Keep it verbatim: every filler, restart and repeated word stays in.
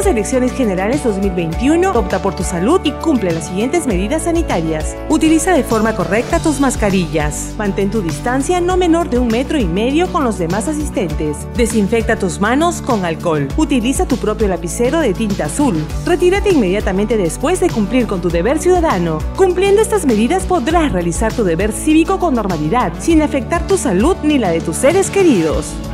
Estas elecciones generales dos mil veintiuno, opta por tu salud y cumple las siguientes medidas sanitarias. Utiliza de forma correcta tus mascarillas. Mantén tu distancia no menor de un metro y medio con los demás asistentes. Desinfecta tus manos con alcohol. Utiliza tu propio lapicero de tinta azul. Retírate inmediatamente después de cumplir con tu deber ciudadano. Cumpliendo estas medidas podrás realizar tu deber cívico con normalidad, sin afectar tu salud ni la de tus seres queridos.